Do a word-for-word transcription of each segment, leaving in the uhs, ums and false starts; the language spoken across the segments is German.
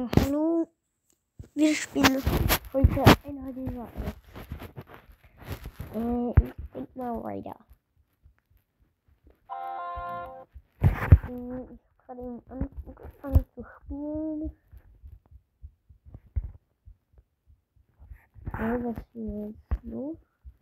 Äh, hallo, wir spielen heute einer dieser Apps. Äh, ich denk mal weiter. Äh, ich hab gerade eben angefangen zu spielen. Ja, was ist hier jetzt los?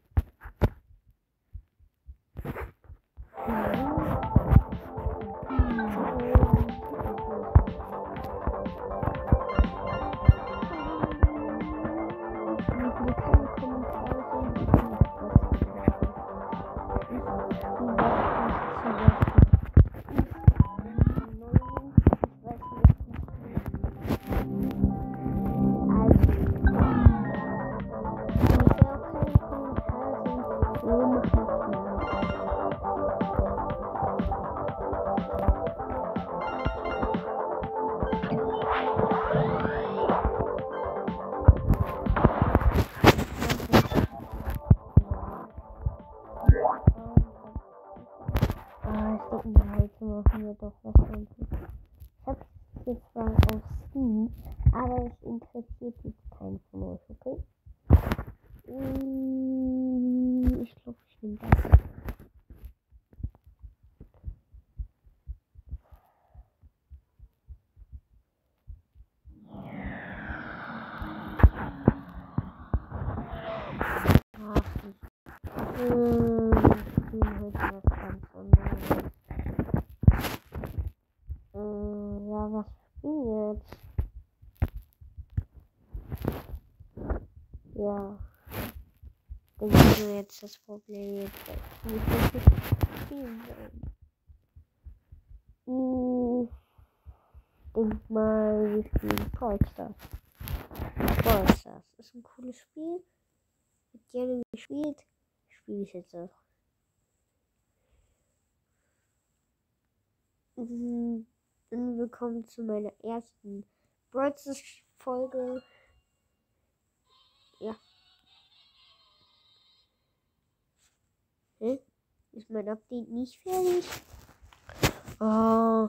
Heute machen wir doch was anderes. Ich habe es jetzt zwar auf Steam, aber es interessiert jetzt keinen von euch, okay? Ich glaube, ich nehme das. Ach, ich spiele heute was ganz anderes. Ja, was spielt? Ja. Das ist jetzt das Problem. Jetzt ich spielen sollen. Ich denk mal, wir spielen Brawl Stars. Brawl Stars ist ein cooles Spiel. Ich hätte gerne gespielt. Spiele ich jetzt auch. Mhm. Und willkommen zu meiner ersten Brawl Stars Folge. Ja. Hä? Ist mein Update nicht fertig? Oh.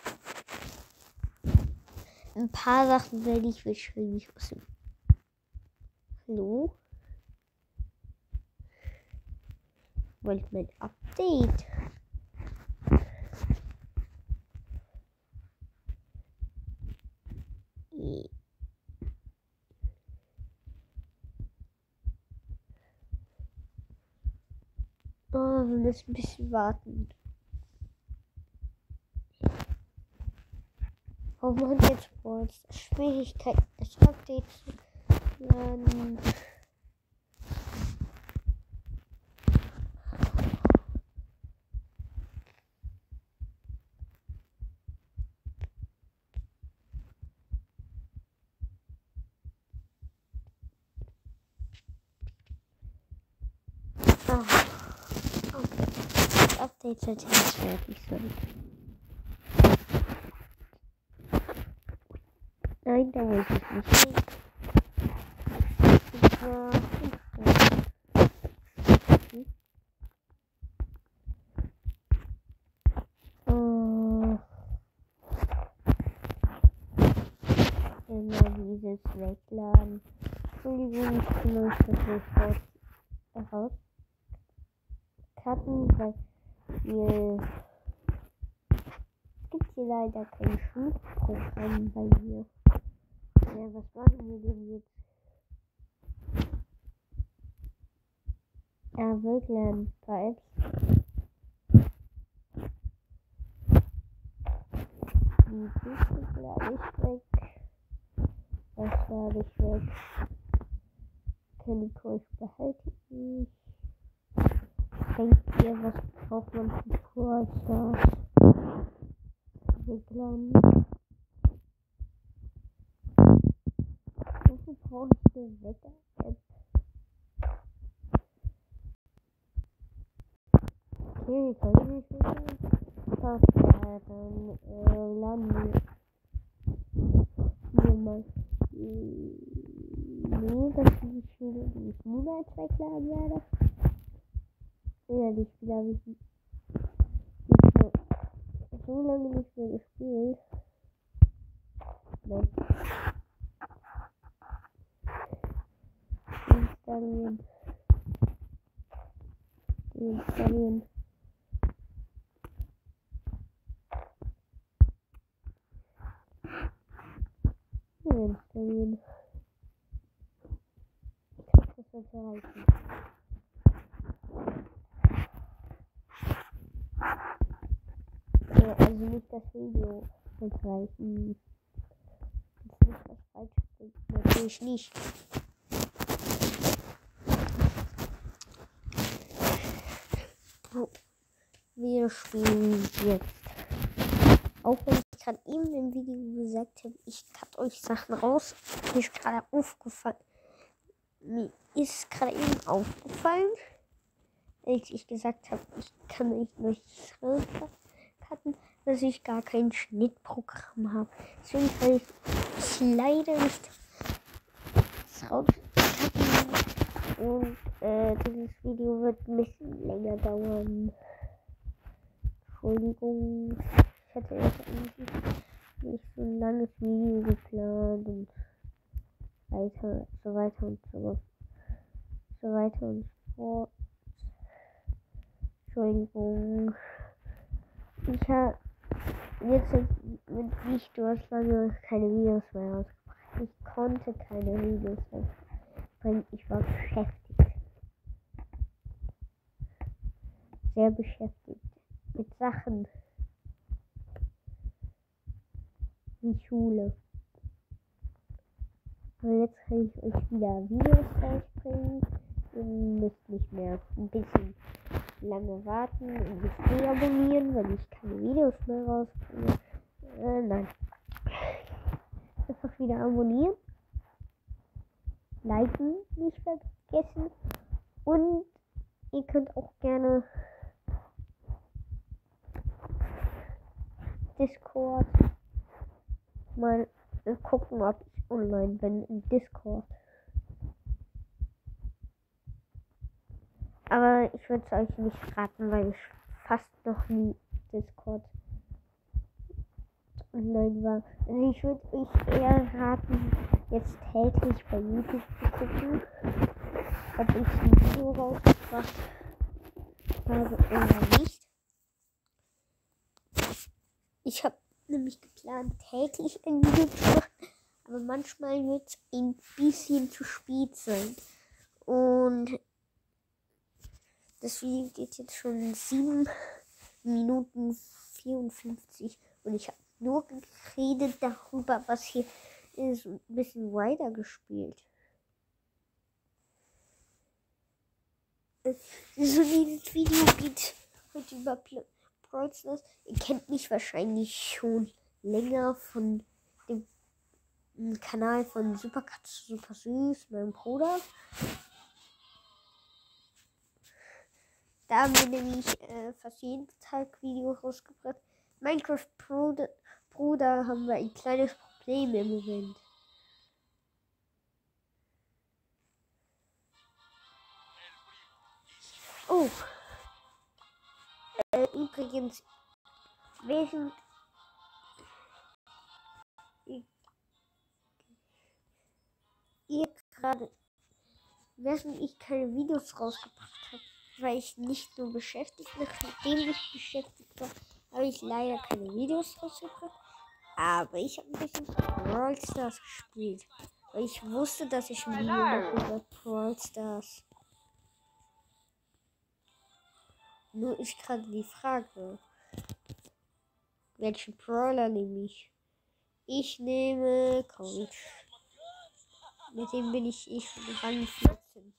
Ein paar Sachen werde ich wahrscheinlich aus dem. Hallo? Wollt mein Update? Oh, wir müssen ein bisschen warten. Oh Mann, jetzt braucht es Schwierigkeiten, das Update zu laden. Oh. Okay. Das Update sollte jetzt fertig sein. Nein, da wollte ich nicht hin. Ich war hm? Oh. Immer dieses Wegladen. Entschuldigung, ich kann euch das sofort herauscutten, weil hier gibt hier leider kein Schulprogramm bei mir. Ja, was machen wir denn jetzt? Ja, wegladen, paar Apps. Die Füße lade ich weg. Das lade ich weg. Candy Crush behalte ich. Denkt ihr, was braucht man für Brawl Stars? Wegladen. Wofür brauche ich eine Wetter-App? Okay, ich kann nicht wegladen. Das ja, dann äh, laden wir hier mal. Nee, das ist die Schule, die ich niemals wegladen werde. Ja, die Spiele habe ich nicht mehr, so lange nicht mehr gespielt. Nein. Installieren. Installieren. Installieren. Ich glaube, das wird reichen. Ja, also nicht das Video wird reichen. Das ist nicht was falsch. Natürlich nicht. So, wir spielen jetzt. Auch wenn ich gerade eben im Video gesagt habe, ich cut euch Sachen raus, mir ist gerade aufgefallen. Mir ist gerade eben aufgefallen, als ich gesagt habe, ich kann euch nicht rauscutten, dass ich gar kein Schnittprogramm habe. Deswegen kann ich es leider nicht rauscutten. Und äh, dieses Video wird ein bisschen länger dauern. Entschuldigung. Ich hätte jetzt eigentlich nicht so ein langes Video geplant und weiter, so weiter und so, so weiter und so fort. Entschuldigung. Ich habe jetzt mit Videos lange keine Videos mehr rausgebracht. Ich konnte keine Videos mehr bringen. Ich war beschäftigt. Sehr beschäftigt mit Sachen wie Schule. Aber jetzt kann ich euch wieder Videos rausbringen. Ihr müsst nicht mehr ein bisschen lange warten und mich deabonnieren, wenn ich keine Videos mehr rausbringe. Äh, nein. Einfach wieder abonnieren. Liken nicht vergessen. Und ihr könnt auch gerne Discord mal äh, gucken, ob ich online bin im Discord. Aber ich würde es euch nicht raten, weil ich fast noch nie Discord online war. Also ich würde euch eher raten, jetzt täglich bei YouTube zu gucken, ob ich ein Video rausgebracht habe oder nicht. Ich habe nämlich geplant, täglich ein Video zu machen, aber manchmal wird es ein bisschen zu spät sein. Und das Video geht jetzt schon sieben Minuten vierundfünfzig und ich habe nur geredet darüber, was hier ist, und ein bisschen weiter gespielt. So, dieses Video geht heute über Brawl Stars. Ihr kennt mich wahrscheinlich schon länger von dem Kanal von Superkatze Super Süß, meinem Bruder. Da haben wir nämlich äh, fast jeden Tag Videos rausgebracht. Minecraft Bruder, Bruder haben wir ein kleines Problem im Moment. Oh. Äh, übrigens, während ich, ihr gerade, während ich keine Videos rausgebracht habe, weil ich nicht nur beschäftigt, nachdem ich beschäftigt war, habe ich leider keine Videos rausgebracht. Aber ich habe ein bisschen Brawl Stars gespielt. Weil ich wusste, dass ich ein Video mache über Brawl Stars. Nur ist gerade die Frage, welchen Brawler nehme ich? Ich nehme Colt. Mit dem bin ich eh schon Rang vierzehn.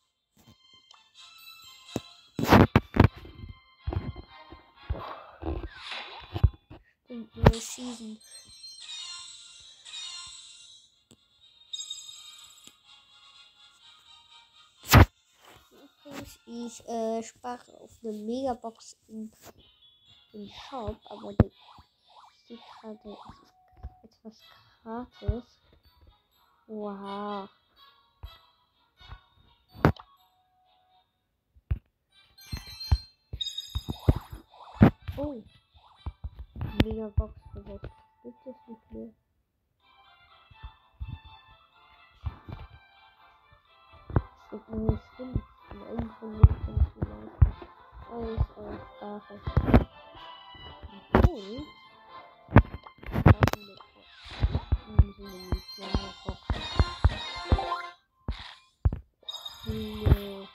Und neue Season. Ich äh, spare auf eine Megabox im, im Shop, aber die steht gerade etwas gratis. Wow. Oh. Megabox für sechs. Gibt es nicht mehr. gibt neue Skins. Und einen von denen kann ich mir leisten. Alles auf Sprache. Obwohl. Nee.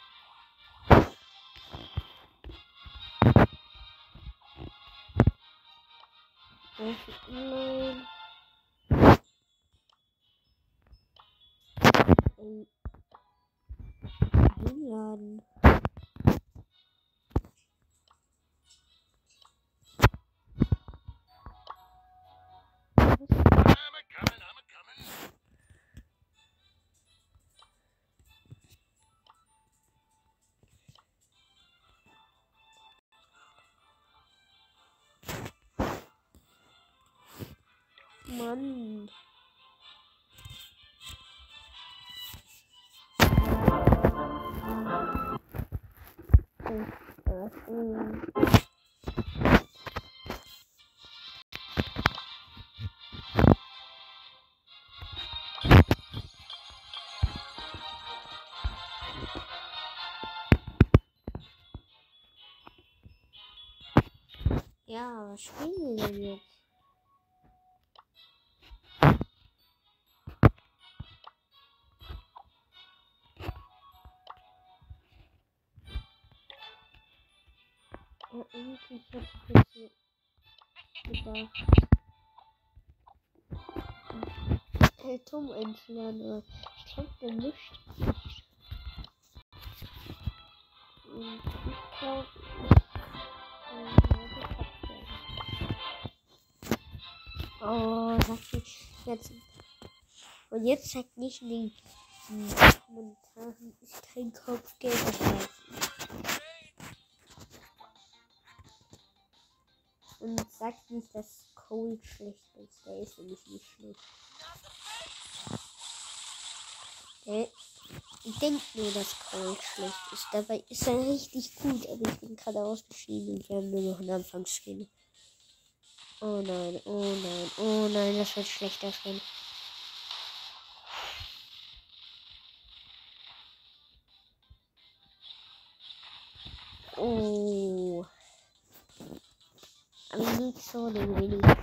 Nein. Ey. Einladen. Mann. Ja, was spielen wir denn jetzt? Ja, irgendwie hätte ich jetzt gedacht, hey, Tom einzuladen, aber ich glaube, der mischt nicht. Und ich glaube, oh, sag ich jetzt. Und jetzt sagt nicht in den Kommentaren, ist kein Kopfgeld dabei. Und sagt nicht, dass Cold schlecht ist. Der ist nämlich nicht schlecht. Der denkt nur, dass Cold schlecht ist. Dabei ist er richtig gut. Aber ich bin gerade ausgeschieden und wir haben nur noch einen Anfangsskin. Oh nein, oh nein, oh nein, das wird schlechter Skin. Oh. Aber nicht so, den will ich.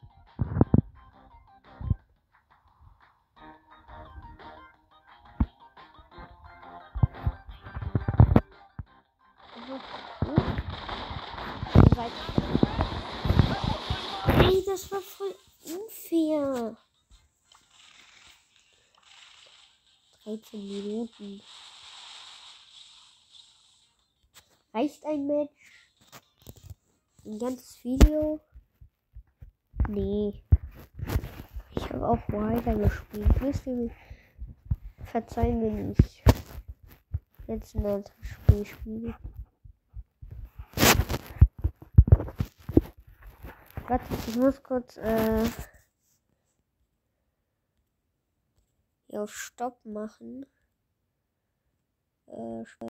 Ey, das war voll unfair. dreizehn Minuten. Reicht ein Match? Ein ganzes Video? Nee. Ich habe auch weiter gespielt. Müsst ihr mir verzeihen, wenn ich jetzt ein anderes Spiel spiele. Warte, ich muss kurz äh, hier auf Stopp machen. Äh,